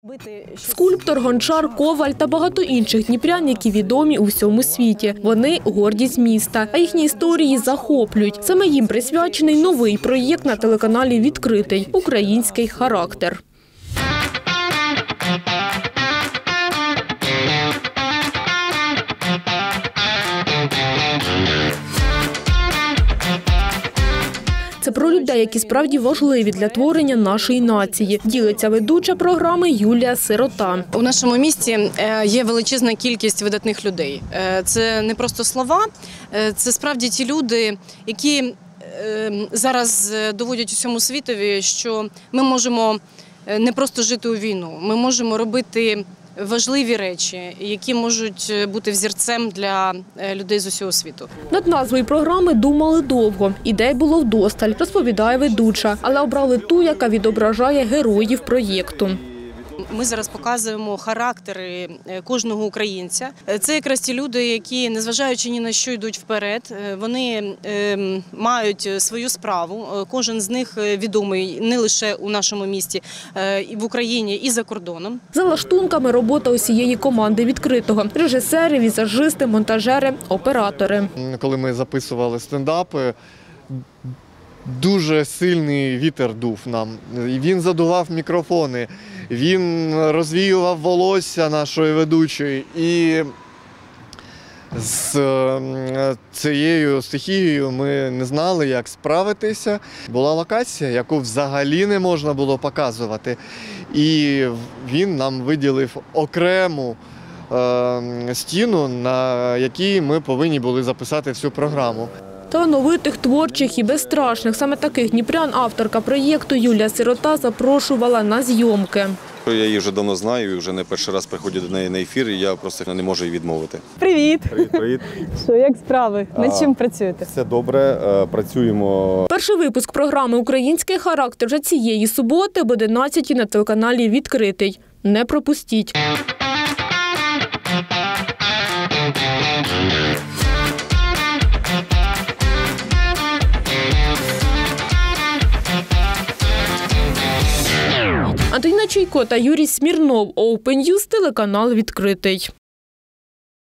Скульптор, гончар, коваль та багато інших дніпрян, які відомі у всьому світі. Вони – гордість міста, а їхні історії захоплюють. Саме їм присвячений новий проєкт на телеканалі «Відкритий» – «Український характер». Це про людей, які справді важливі для творення нашої нації. Ділиться ведуча програми Юлія Сирота. У нашому місті є величезна кількість видатних людей. Це не просто слова, це справді ті люди, які зараз доводять усьому світові, що ми можемо не просто жити у війну, ми можемо робити важливі речі, які можуть бути взірцем для людей з усього світу. Над назвою програми думали довго. Ідей було вдосталь, розповідає ведуча, але обрали ту, яка відображає героїв проєкту. Ми зараз показуємо характери кожного українця. Це якраз ті люди, які, незважаючи ні на що, йдуть вперед. Вони мають свою справу. Кожен з них відомий не лише у нашому місті, і в Україні, і за кордоном. За лаштунками робота усієї команди «Відкритого» – режисери, візажисти, монтажери, оператори. Коли ми записували стендапи, дуже сильний вітер дув нам. Він задував мікрофони, він розвіював волосся нашої ведучої. І з цією стихією ми не знали, як справитися. Була локація, яку взагалі не можна було показувати. І він нам виділив окрему стіну, на якій ми повинні були записати всю програму. Талановитих, творчих і безстрашних. Саме таких дніпрян авторка проєкту Юлія Сирота запрошувала на зйомки. Я її вже давно знаю, і вже не перший раз приходжу до неї на ефір, і я просто не можу її відмовити. Привіт! Привіт! Що, як справи? Над чим працюєте? Все добре, працюємо. Перший випуск програми «Український характер» вже цієї суботи об 11-й на телеканалі «Відкритий». Не пропустіть! Антоніна Чайко та Юрій Смірнов. Open News, телеканал «Відкритий».